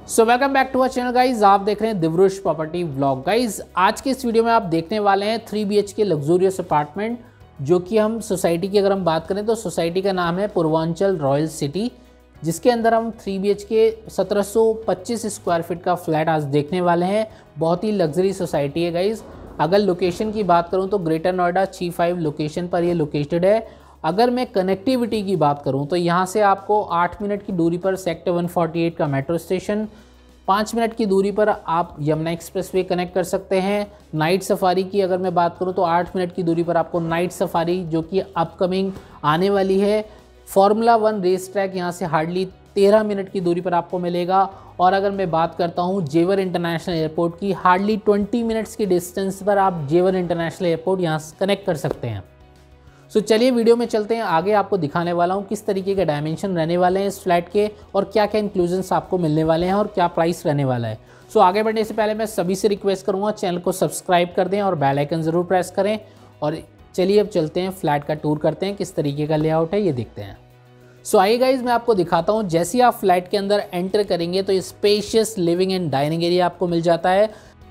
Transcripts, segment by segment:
So welcome back to our channel guys. आप देख रहे हैं दिव्रुश प्रॉपर्टी व्लॉग। गाइज आज के इस वीडियो में आप देखने वाले हैं 3 BHK लग्जूरियस अपार्टमेंट, जो कि हम सोसाइटी की अगर हम बात करें तो सोसाइटी का नाम है पूर्वांचल रॉयल सिटी, जिसके अंदर हम 3 BHK 1725 स्क्वायर फीट का फ्लैट आज देखने वाले हैं। बहुत ही लग्जरी सोसाइटी है गाइज। अगर लोकेशन की बात करूँ तो ग्रेटर नोएडा C5 लोकेशन पर ये लोकेटेड है। अगर मैं कनेक्टिविटी की बात करूं तो यहाँ से आपको 8 मिनट की दूरी पर सेक्टर 148 का मेट्रो स्टेशन, 5 मिनट की दूरी पर आप यमुना एक्सप्रेसवे कनेक्ट कर सकते हैं। नाइट सफारी की अगर मैं बात करूं तो 8 मिनट की दूरी पर आपको नाइट सफारी जो कि अपकमिंग आने वाली है। फार्मूला 1 रेस ट्रैक यहाँ से हार्डली 13 मिनट की दूरी पर आपको मिलेगा। और अगर मैं बात करता हूँ जेवर इंटरनेशनल एयरपोर्ट की, हार्डली 20 मिनट्स की डिस्टेंस पर आप जेवर इंटरनेशनल एयरपोर्ट यहाँ से कनेक्ट कर सकते हैं। सो चलिए वीडियो में चलते हैं आगे। आपको दिखाने वाला हूँ किस तरीके के डायमेंशन रहने वाले हैं इस फ्लैट के और क्या क्या इंक्लूजन्स आपको मिलने वाले हैं और क्या प्राइस रहने वाला है। सो आगे बढ़ने से पहले मैं सभी से रिक्वेस्ट करूँगा चैनल को सब्सक्राइब कर दें और बेल आइकन ज़रूर प्रेस करें। और चलिए अब चलते हैं फ्लैट का टूर करते हैं, किस तरीके का लेआउट है ये देखते हैं। सो आइए गाइज मैं आपको दिखाता हूँ। जैसे ही आप फ्लैट के अंदर एंटर करेंगे तो spacious living and dining area आपको मिल जाता है।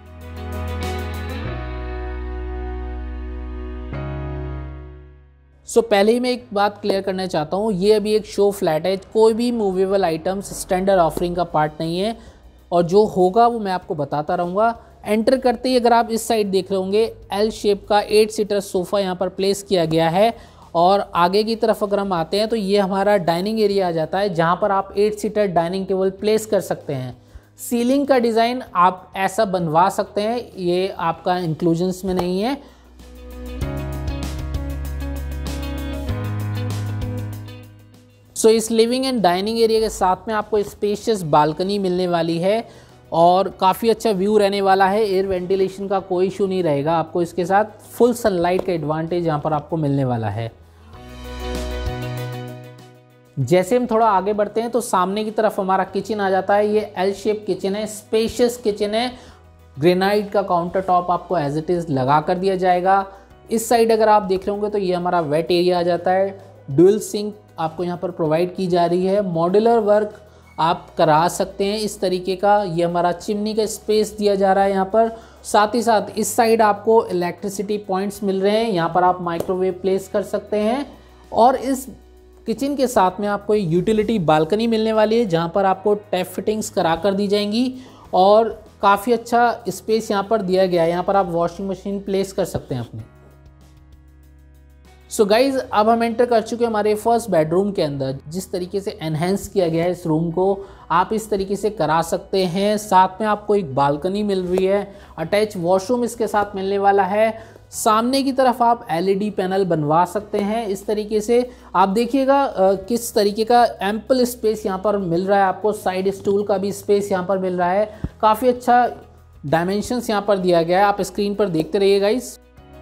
पहले ही मैं एक बात क्लियर करना चाहता हूँ, ये अभी एक शो फ्लैट है, कोई भी मूवेबल आइटम्स स्टैंडर्ड ऑफरिंग का पार्ट नहीं है और जो होगा वो मैं आपको बताता रहूँगा। एंटर करते ही अगर आप इस साइड देख रहे होंगे L शेप का 8 सीटर सोफ़ा यहाँ पर प्लेस किया गया है। और आगे की तरफ अगर हम आते हैं तो ये हमारा डाइनिंग एरिया आ जाता है, जहाँ पर आप 8 सीटर डाइनिंग टेबल प्लेस कर सकते हैं। सीलिंग का डिज़ाइन आप ऐसा बनवा सकते हैं, ये आपका इंक्लूजन्स में नहीं है। इस लिविंग एंड डाइनिंग एरिया के साथ में आपको स्पेशियस बालकनी मिलने वाली है और काफ़ी अच्छा व्यू रहने वाला है। एयर वेंटिलेशन का कोई इशू नहीं रहेगा आपको, इसके साथ फुल सनलाइट का एडवांटेज यहाँ पर आपको मिलने वाला है। जैसे हम थोड़ा आगे बढ़ते हैं तो सामने की तरफ हमारा किचन आ जाता है। ये L शेप किचन है, स्पेशियस किचन है। ग्रेनाइट का काउंटर टॉप आपको एज इट इज़ लगा कर दिया जाएगा। इस साइड अगर आप देख रहे होंगे तो ये हमारा वेट एरिया आ जाता है। ड्यूल सिंक आपको यहाँ पर प्रोवाइड की जा रही है। मॉड्यूलर वर्क आप करा सकते हैं इस तरीके का। ये हमारा चिमनी का स्पेस दिया जा रहा है यहाँ पर। साथ ही साथ इस साइड आपको इलेक्ट्रिसिटी पॉइंट्स मिल रहे हैं, यहाँ पर आप माइक्रोवेव प्लेस कर सकते हैं। और इस किचन के साथ में आपको यूटिलिटी बालकनी मिलने वाली है, जहाँ पर आपको टैप फिटिंग्स करा कर दी जाएंगी और काफ़ी अच्छा स्पेस यहाँ पर दिया गया है। यहाँ पर आप वॉशिंग मशीन प्लेस कर सकते हैं अपनी। सो गाइज अब हम एंटर कर चुके हैं हमारे फर्स्ट बेडरूम के अंदर। जिस तरीके से एनहेंस किया गया है इस रूम को, आप इस तरीके से करा सकते हैं। साथ में आपको एक बालकनी मिल रही है, अटैच वॉशरूम इसके साथ मिलने वाला है। सामने की तरफ आप LED पैनल बनवा सकते हैं इस तरीके से। आप देखिएगा किस तरीके का एम्पल स्पेस यहाँ पर मिल रहा है आपको। साइड स्टूल का भी स्पेस यहाँ पर मिल रहा है। काफ़ी अच्छा डायमेंशंस यहाँ पर दिया गया है, आप स्क्रीन पर देखते रहिए गाइज।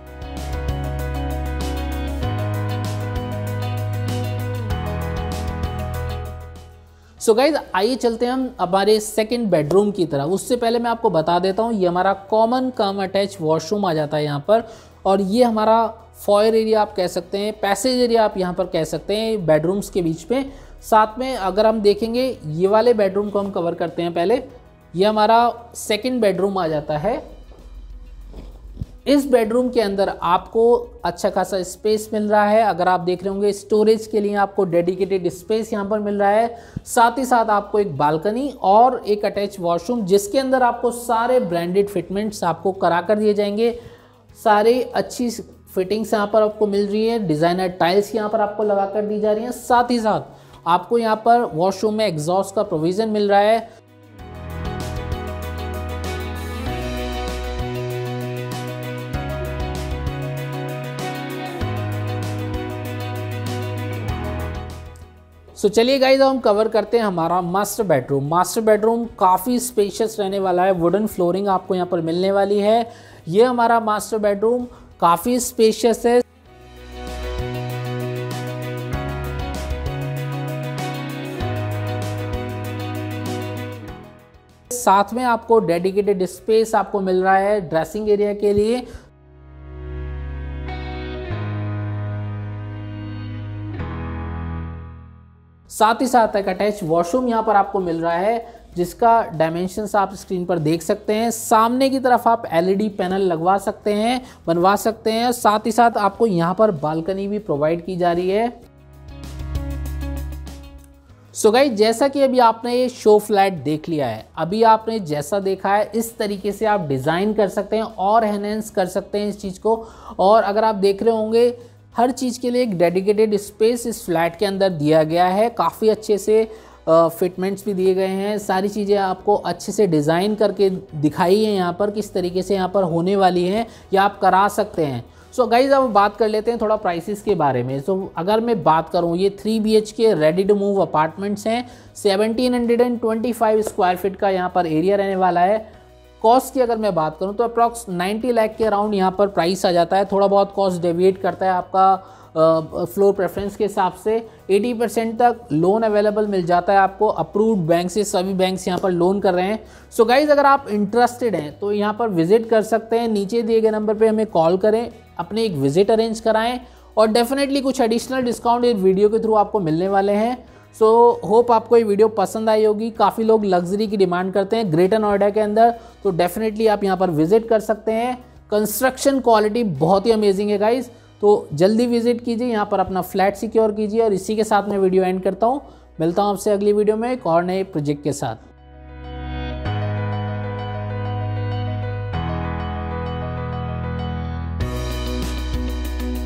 सो गाइज आइए चलते हैं हम हमारे सेकंड बेडरूम की तरफ। उससे पहले मैं आपको बता देता हूँ, ये हमारा कॉमन कम अटैच वॉशरूम आ जाता है यहाँ पर। और ये हमारा फॉयर एरिया आप कह सकते हैं, पैसेज एरिया आप यहाँ पर कह सकते हैं बेडरूम्स के बीच में। साथ में अगर हम देखेंगे ये वाले बेडरूम को हम कवर करते हैं पहले। ये हमारा सेकेंड बेडरूम आ जाता है। इस बेडरूम के अंदर आपको अच्छा खासा स्पेस मिल रहा है। अगर आप देख रहे होंगे स्टोरेज के लिए आपको डेडिकेटेड स्पेस यहाँ पर मिल रहा है। साथ ही साथ आपको एक बालकनी और एक अटैच वॉशरूम, जिसके अंदर आपको सारे ब्रांडेड फिटमेंट्स आपको करा कर दिए जाएंगे। सारी अच्छी फिटिंग्स यहाँ पर आपको मिल रही है। डिज़ाइनर टाइल्स यहाँ पर आपको लगा कर दी जा रही हैं। साथ ही साथ आपको यहाँ पर वॉशरूम में एग्जॉस्ट का प्रोविज़न मिल रहा है। चलिए गाइज हम कवर करते हैं हमारा मास्टर बेडरूम। मास्टर बेडरूम काफ़ी स्पेशियस रहने वाला है। वुडन फ्लोरिंग आपको यहाँ पर मिलने वाली है। ये हमारा मास्टर बेडरूम काफ़ी स्पेशियस है। साथ में आपको डेडिकेटेड स्पेस आपको मिल रहा है ड्रेसिंग एरिया के लिए। साथ ही साथ एक अटैच वॉशरूम यहाँ पर आपको मिल रहा है। जिसका डायमेंशंस आप स्क्रीन पर देख सकते हैं। सामने की तरफ आप एलईडी पैनल लगवा सकते हैं, बनवा सकते हैं। साथ ही साथ आपको यहाँ पर बालकनी भी प्रोवाइड की जा रही है। सो गाइस, जैसा कि अभी आपने ये शो फ्लैट देख लिया है, अभी आपने जैसा देखा है इस तरीके से आप डिज़ाइन कर सकते हैं और एनहेंस कर सकते हैं इस चीज़ को। और अगर आप देख रहे होंगे, हर चीज़ के लिए एक डेडिकेटेड स्पेस इस फ्लैट के अंदर दिया गया है। काफ़ी अच्छे से फिटमेंट्स भी दिए गए हैं। सारी चीज़ें आपको अच्छे से डिज़ाइन करके दिखाई है यहाँ पर, किस तरीके से यहाँ पर होने वाली हैं, या आप करा सकते हैं। सो गाइज, अब बात कर लेते हैं थोड़ा प्राइसेस के बारे में। सो अगर मैं बात करूँ, ये 3 BHK ready to move apartments हैं। 1725 स्क्वायर फीट का यहाँ पर एरिया रहने वाला है। कॉस्ट की अगर मैं बात करूँ तो अप्रॉक्स 90 लाख के अराउंड यहाँ पर प्राइस आ जाता है। थोड़ा बहुत कॉस्ट डेविएट करता है आपका फ्लोर प्रेफरेंस के हिसाब से। 80% तक लोन अवेलेबल मिल जाता है आपको, अप्रूव्ड बैंक से। सभी बैंक्स यहाँ पर लोन कर रहे हैं। सो गाइज, अगर आप इंटरेस्टेड हैं तो यहाँ पर विजिट कर सकते हैं। नीचे दिए गए नंबर पे हमें कॉल करें, अपने एक विजिट अरेंज कराएं, और डेफिनेटली कुछ एडिशनल डिस्काउंट इस वीडियो के थ्रू आपको मिलने वाले हैं। सो होप आपको ये वीडियो पसंद आई होगी। काफ़ी लोग लग्जरी की डिमांड करते हैं ग्रेटर नोएडा के अंदर, तो डेफिनेटली आप यहाँ पर विजिट कर सकते हैं। कंस्ट्रक्शन क्वालिटी बहुत ही अमेजिंग है गाइज, तो जल्दी विजिट कीजिए, यहाँ पर अपना फ्लैट सिक्योर कीजिए। और इसी के साथ मैं वीडियो एंड करता हूँ। मिलता हूँ आपसे अगली वीडियो में एक और नए प्रोजेक्ट के साथ।